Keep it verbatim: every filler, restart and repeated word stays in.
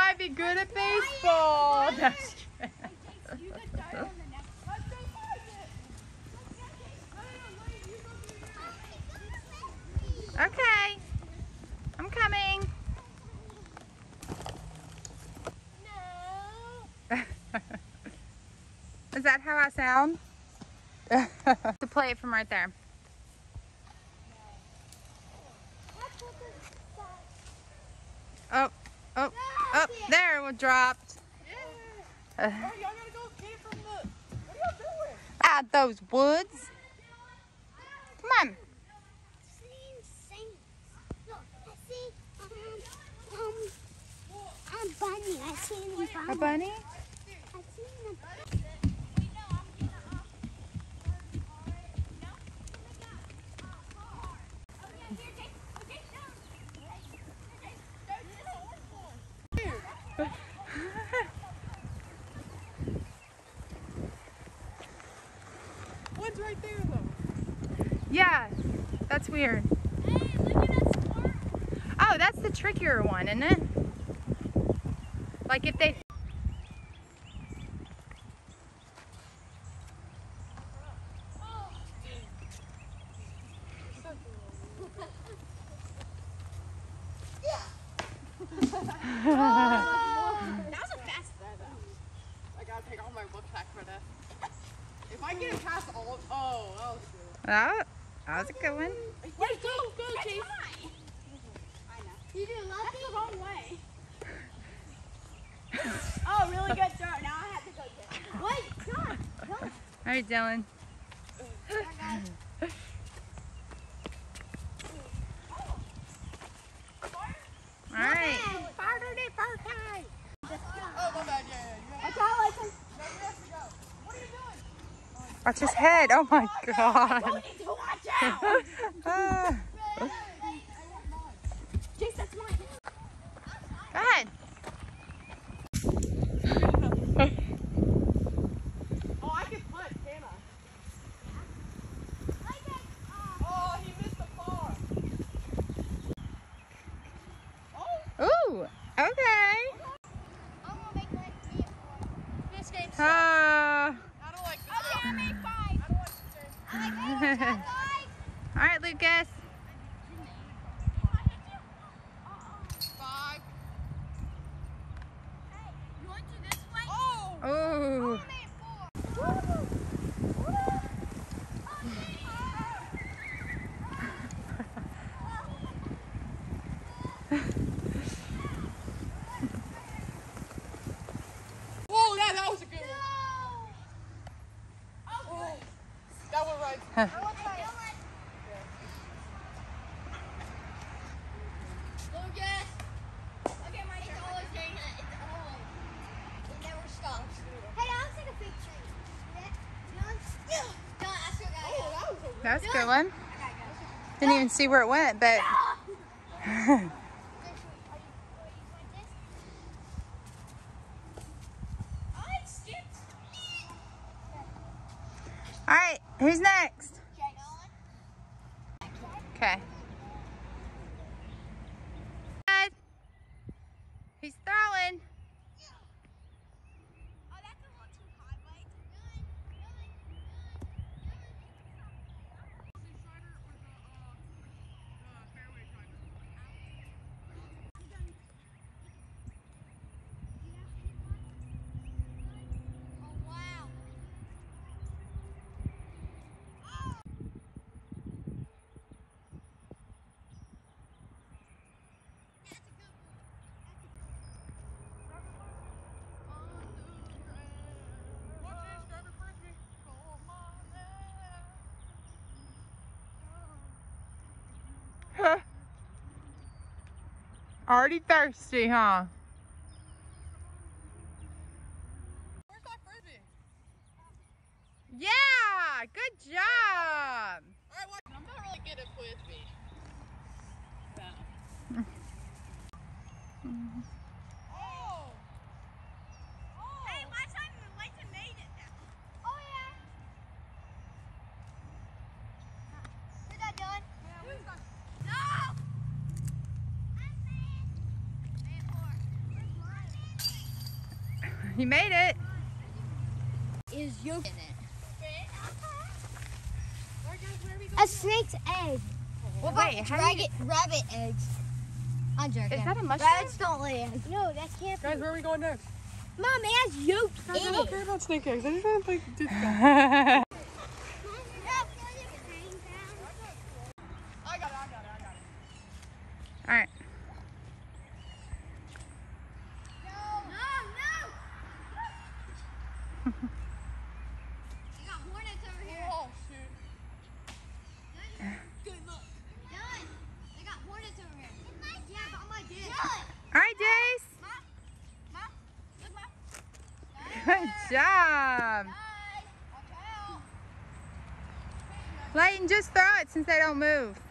might be good at baseball. That's true. Okay. I'm coming. No. Is that how I sound? To play it from right there. Oh, oh, oh, there it dropped. Uh, Oh, y'all gotta go get it from the... What are y'all doing? out those woods. Come on. A bunny. I seen a bunny. A bunny? I seen a One's right there, though. Yeah, that's weird. Hey, look at that squirrel. Oh, that's the trickier one, isn't it? Like if they... That was a fast throw, though. I gotta take all my book back for that. If I get it past all... Oh, that was good. Oh, that was a good one. Wait, go, go, Chase. I know. You do love That's the wrong way. Oh, really good throw. Now I have to go get it. Wait, John. John. All right, Dylan. All right. Oh, my bad. Yeah, yeah. You have, Watch out, like no, you have to go. What are you doing? Watch his head. Oh my God. need to watch out. Ah. Jace, that's mine. Go ahead. Oh, I can punt, can I? Oh, he missed the bar. Oh. Ooh, okay. I'm gonna make like me a This game's Ah. I don't like this. Okay, I made five. I don't like this game. I like five. All right, Lucas. Five. Hey, you want to this way? Oh. Ooh. I made four. Whoa, that, that was a good one. Oh, that went right. Huh. Lucas, look at my it's always saying that. It's always. It never stops. Hey, that looks like a big tree. Yeah. No, I still got Oh, that was a really That's a good one. I gotta go. Didn't even see where it went, but. All right, who's next? Okay. He's throwing. Already thirsty, huh? Where's my frisbee? Yeah, good job. All right, watch. I'm not really good at frisbee. No. Oh. Oh. Hey, last time Layton made it. Oh, yeah. Is that done? Yeah, who's got- No! I'm saying. Man, four. Where's mine? You made it. Is yolk in it? A snake's egg. What about Wait, how do you- rabbit, rabbit eggs? I'm joking. Is that a mushroom? Rabbits don't lay eggs. No, that can't Guys, where are we going next? be. Mom, it has yolk Guys, I in don't it. care about snake eggs. I just want to play Disco. All I got it, I got it, I got it. right. No, no. You got hornets over here. Oh, shoot. Good look. Dylan, they got hornets over here. Yeah, but I'm like this. All right, Jace. Mom, Mom, look, Mom. Good job. Guys, watch out. Layton, just throw it since they don't move.